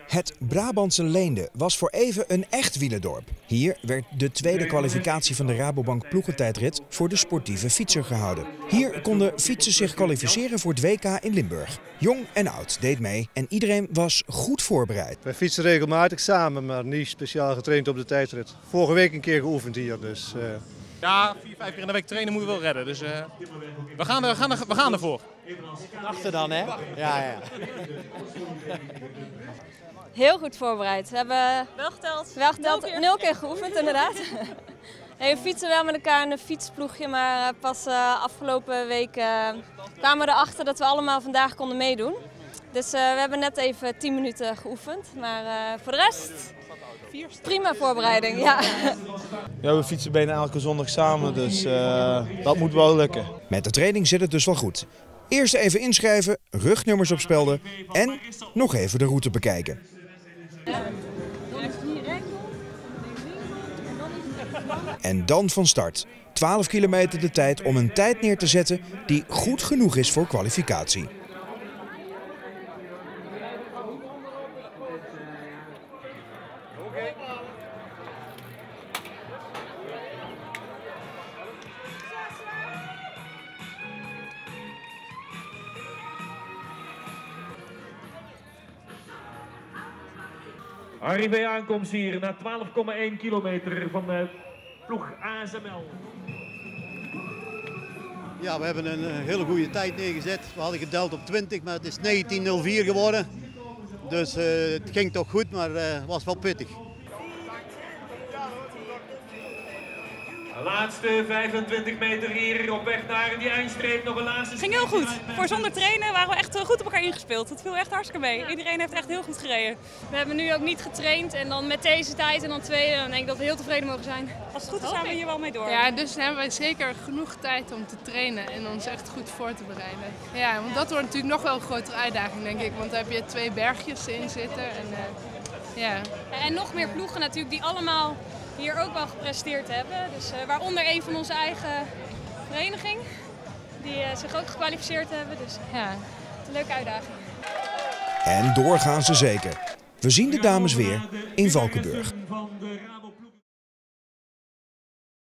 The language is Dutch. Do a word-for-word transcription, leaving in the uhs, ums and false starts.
Het Brabantse Leende was voor even een echt wielendorp. Hier werd de tweede kwalificatie van de Rabobank ploegentijdrit voor de sportieve fietser gehouden. Hier konden fietsers zich kwalificeren voor het W K in Limburg. Jong en oud deed mee en iedereen was goed voorbereid. Wij fietsen regelmatig samen, maar niet speciaal getraind op de tijdrit. Vorige week een keer geoefend hier, dus... Uh... Ja, vier, vijf keer in de week trainen moeten we wel redden, dus uh, we, gaan er, we, gaan er, we gaan ervoor. Achter dan, hè? Ja, ja. Heel goed voorbereid. We hebben wel geteld, wel geteld nul keer, nul keer geoefend, inderdaad. Nee, we fietsen wel met elkaar in een fietsploegje, maar pas uh, afgelopen week uh, kwamen we erachter dat we allemaal vandaag konden meedoen. Dus uh, we hebben net even tien minuten geoefend, maar uh, voor de rest prima voorbereiding. Ja. Ja, we fietsen bijna elke zondag samen, dus uh, dat moet wel lukken. Met de training zit het dus wel goed. Eerst even inschrijven, rugnummers opspelden en nog even de route bekijken. En dan van start. twaalf kilometer de tijd om een tijd neer te zetten die goed genoeg is voor kwalificatie. Arrivé aankomst hier na twaalf komma één kilometer van de ploeg A S M L. Ja, we hebben een hele goede tijd neergezet. We hadden gedeeld op twintig, maar het is negentien nul vier geworden. Dus uh, het ging toch goed, maar het uh, was wel pittig. De laatste vijfentwintig meter hier op weg naar die eindstreep. Nog een laatste... Het ging heel goed. Voor zonder trainen waren we echt goed op elkaar ingespeeld. Het viel echt hartstikke mee. Iedereen heeft echt heel goed gereden. We hebben nu ook niet getraind en dan met deze tijd en dan tweede, dan denk ik dat we heel tevreden mogen zijn. Als het goed is, gaan we hier wel mee door. Ja, dus dan hebben wij zeker genoeg tijd om te trainen en ons echt goed voor te bereiden. Ja, want dat wordt natuurlijk nog wel een grotere uitdaging, denk ik. Want dan heb je twee bergjes in zitten. En, uh, ja. en nog meer ploegen natuurlijk die allemaal hier ook wel gepresteerd hebben. Dus, uh, waaronder een van onze eigen vereniging, die uh, zich ook gekwalificeerd hebben. Dus ja, het is een leuke uitdaging. En door gaan ze zeker. We zien de dames weer in Valkenburg.